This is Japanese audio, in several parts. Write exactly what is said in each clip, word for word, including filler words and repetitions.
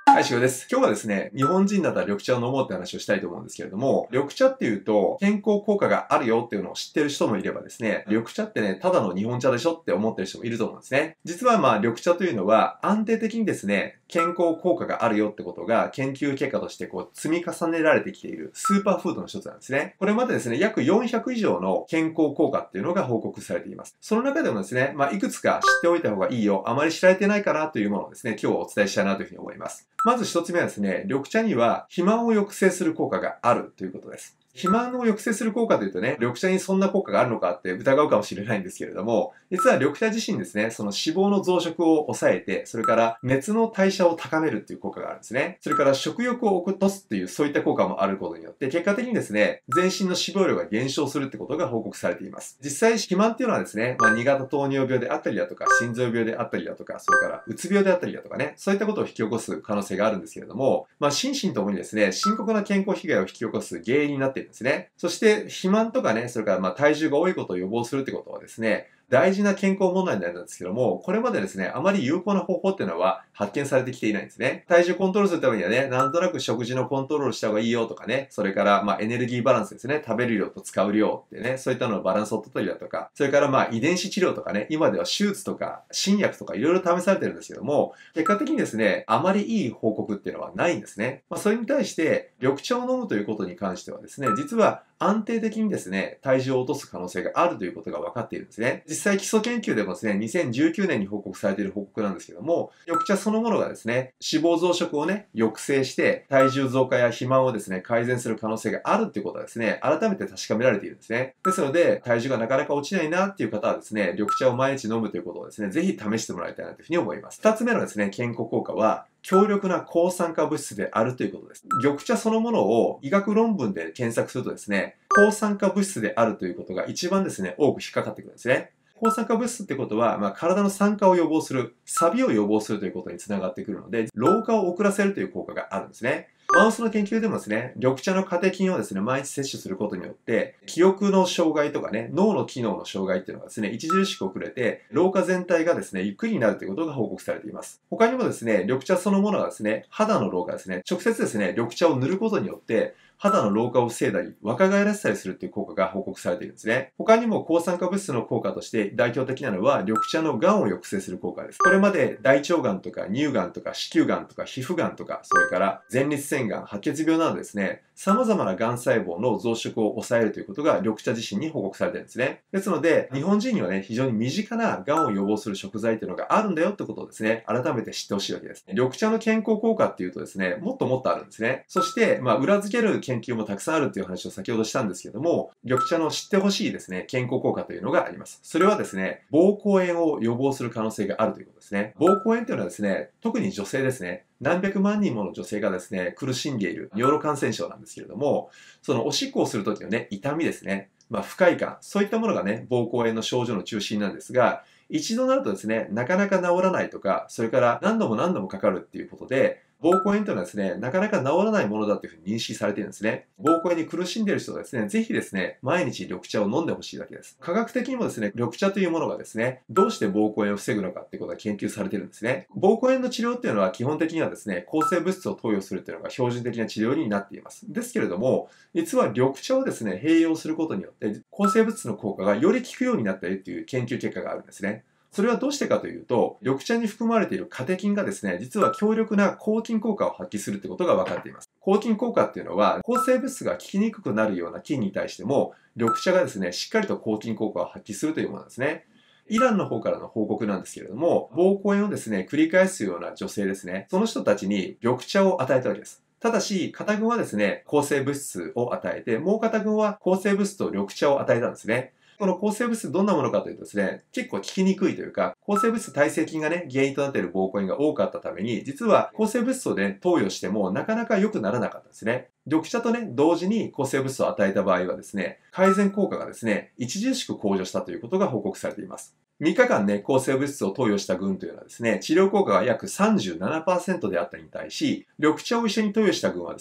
はい、しごです。今日はですね、日本人だったら緑茶を飲もうって話をしたいと思うんですけれども、緑茶っていうと健康効果があるよっていうのを知ってる人もいればですね、緑茶ってね、ただの日本茶でしょって思ってる人もいると思うんですね。実はまあ緑茶というのは安定的にですね、健康効果があるよってことが研究結果としてこう積み重ねられてきているスーパーフードの一つなんですね。これまでですね、約よんひゃく以上の健康効果っていうのが報告されています。その中でもですね、まあいくつか知っておいた方がいいよ、あまり知られてないかなというものをですね、今日お伝えしたいなというふうに思います。まず一つ目はですね、緑茶には肥満を抑制する効果があるということです。肥満を抑制する効果というとね、緑茶にそんな効果があるのかって疑うかもしれないんですけれども、実は緑茶自身ですね、その脂肪の増殖を抑えて、それから熱の代謝を高めるっていう効果があるんですね。それから食欲を落とすっていうそういった効果もあることによって、結果的にですね、全身の脂肪量が減少するってことが報告されています。実際肥満っていうのはですね、まあ、に型糖尿病であったりだとか、心臓病であったりだとか、それからうつ病であったりだとかね、そういったことを引き起こす可能性があるんですけれども、まあ、心身ともにですね、深刻な健康被害を引き起こす原因になっているんですね。そして、肥満とかね、それからまあ体重が多いことを予防するってことはですね、大事な健康問題になるんですけども、これまでですね、あまり有効な方法っていうのは発見されてきていないんですね。体重コントロールするためにはね、なんとなく食事のコントロールした方がいいよとかね、それからまあエネルギーバランスですね、食べる量と使う量ってね、そういったののバランスを取ったりだとか、それからまあ遺伝子治療とかね、今では手術とか新薬とかいろいろ試されてるんですけども、結果的にですね、あまりいい報告っていうのはないんですね。まあそれに対して、緑茶を飲むということに関してはですね、実は安定的にですね、体重を落とす可能性があるということが分かっているんですね。実際基礎研究でもですね、にせんじゅうきゅうねんに報告されている報告なんですけども、緑茶そのものがですね、脂肪増殖をね、抑制して、体重増加や肥満をですね、改善する可能性があるっていうことはですね、改めて確かめられているんですね。ですので、体重がなかなか落ちないなっていう方はですね、緑茶を毎日飲むということをですね、ぜひ試してもらいたいなというふうに思います。二つ目のですね、健康効果は、強力な抗酸化物質であるということです。緑茶そのものを医学論文で検索するとですね、抗酸化物質であるということが一番ですね、多く引っかかってくるんですね。抗酸化物質ってことは、まあ、体の酸化を予防する、錆を予防するということにつながってくるので、老化を遅らせるという効果があるんですね。マウスの研究でもですね、緑茶のカテキンをですね、毎日摂取することによって、記憶の障害とかね、脳の機能の障害っていうのがですね、著しく遅れて、老化全体がですね、ゆっくりになるということが報告されています。他にもですね、緑茶そのものがですね、肌の老化ですね、直接ですね、緑茶を塗ることによって、肌の老化を防いだり、若返らせたりするっていう効果が報告されているんですね。他にも抗酸化物質の効果として代表的なのは、緑茶の癌を抑制する効果です。これまで大腸癌とか乳がんとか子宮癌とか皮膚癌とか、それから前立腺癌、白血病などですね、様々な癌細胞の増殖を抑えるということが緑茶自身に報告されているんですね。ですので、日本人にはね、非常に身近な癌を予防する食材というのがあるんだよってことをですね、改めて知ってほしいわけです。緑茶の健康効果っていうとですね、もっともっとあるんですね。そして、まあ、裏付ける研究もたくさんあるっていう話を先ほどしたんですけども、緑茶の知ってほしいですね、健康効果というのがあります。それはですね、膀胱炎を予防する可能性があるということですね。膀胱炎というのはですね、特に女性ですね、何百万人もの女性がですね、苦しんでいる尿路感染症なんですけれども、そのおしっこをするときのね、痛みですね、まあ、不快感、そういったものがね、膀胱炎の症状の中心なんですが、一度なるとですね、なかなか治らないとか、それから何度も何度もかかるっていうことで、膀胱炎というのはですね、なかなか治らないものだというふうに認識されているんですね。膀胱炎に苦しんでいる人はですね、ぜひですね、毎日緑茶を飲んでほしいだけです。科学的にもですね、緑茶というものがですね、どうして膀胱炎を防ぐのかっていうことが研究されているんですね。膀胱炎の治療っていうのは基本的にはですね、抗生物質を投与するっていうのが標準的な治療になっています。ですけれども、実は緑茶をですね、併用することによって、抗生物質の効果がより効くようになったりっていう研究結果があるんですね。それはどうしてかというと、緑茶に含まれているカテキンがですね、実は強力な抗菌効果を発揮するってことが分かっています。抗菌効果っていうのは、抗生物質が効きにくくなるような菌に対しても、緑茶がですね、しっかりと抗菌効果を発揮するというものなんですね。イランの方からの報告なんですけれども、膀胱炎をですね、繰り返すような女性ですね、その人たちに緑茶を与えたわけです。ただし、片軍はですね、抗生物質を与えて、もう片軍は抗生物質と緑茶を与えたんですね。この抗生物質どんなものかというとですね、結構効きにくいというか、抗生物質耐性菌がね、原因となっている膀胱炎が多かったために、実は抗生物質をね、投与してもなかなか良くならなかったんですね。緑茶とね、同時に抗生物質を与えた場合はですね、改善効果がですね、著しく向上したということが報告されています。みっかかんね、抗生物質を投与した群というのはですね、治療効果が約 さんじゅうななパーセント であったに対し、緑茶を一緒に投与した群はですね、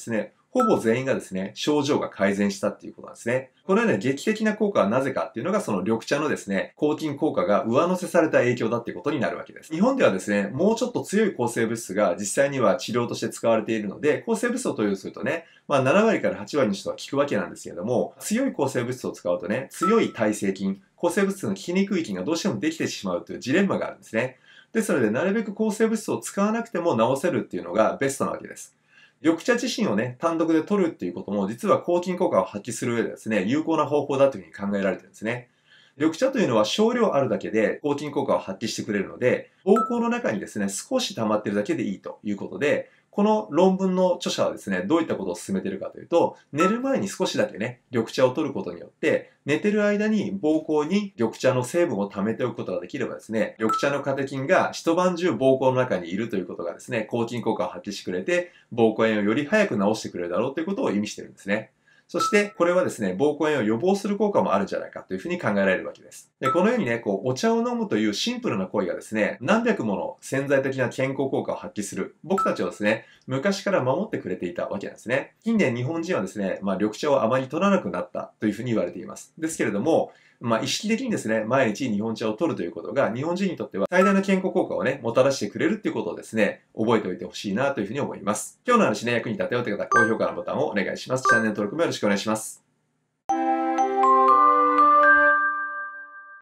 ほぼ全員がですね、症状が改善したっていうことなんですね。このような劇的な効果はなぜかっていうのが、その緑茶のですね、抗菌効果が上乗せされた影響だっていうことになるわけです。日本ではですね、もうちょっと強い抗生物質が実際には治療として使われているので、抗生物質を投与するとね、まあなな割からはち割の人は効くわけなんですけれども、強い抗生物質を使うとね、強い耐性菌、抗生物質の効きにくい菌がどうしてもできてしまうというジレンマがあるんですね。ですので、なるべく抗生物質を使わなくても治せるっていうのがベストなわけです。緑茶自身をね、単独で取るっていうことも、実は抗菌効果を発揮する上でですね、有効な方法だというふうに考えられてるんですね。緑茶というのは少量あるだけで抗菌効果を発揮してくれるので、膀胱の中にですね、少し溜まってるだけでいいということで、この論文の著者はですね、どういったことを進めているかというと、寝る前に少しだけね、緑茶を取ることによって、寝てる間に膀胱に緑茶の成分を溜めておくことができればですね、緑茶のカテキンが一晩中膀胱の中にいるということがですね、抗菌効果を発揮してくれて、膀胱炎をより早く治してくれるだろうということを意味しているんですね。そして、これはですね、膀胱炎を予防する効果もあるんじゃないかというふうに考えられるわけです。で、このようにね、こう、お茶を飲むというシンプルな行為がですね、何百もの潜在的な健康効果を発揮する、僕たちをですね、昔から守ってくれていたわけなんですね。近年日本人はですね、まあ、緑茶をあまり取らなくなったというふうに言われています。ですけれども、まあ、意識的にですね、毎日日本茶を取るということが、日本人にとっては最大の健康効果をね、もたらしてくれるっていうことをですね、覚えておいてほしいなというふうに思います。今日の話ね、役に立てようという方は高評価のボタンをお願いします。チャンネル登録もよろしくお願いします。